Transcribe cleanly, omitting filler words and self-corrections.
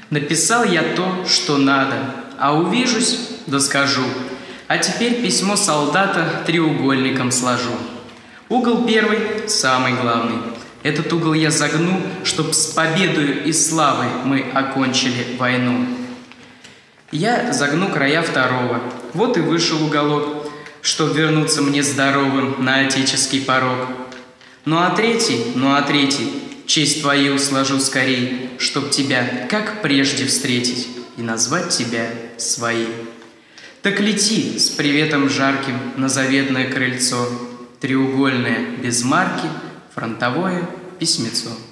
Написал я то, что надо, а увижусь, да скажу. А теперь письмо солдата треугольником сложу. Угол первый, самый главный. Этот угол я загну, чтоб с победою и славой мы окончили войну. Я загну края второго. Вот и вышел уголок, чтоб вернуться мне здоровым на отеческий порог. Ну а третий, честь твою сложу скорей, чтоб тебя, как прежде, встретить и назвать тебя своей. Так лети с приветом жарким на заветное крыльцо, треугольное, без марки, фронтовое письмецо.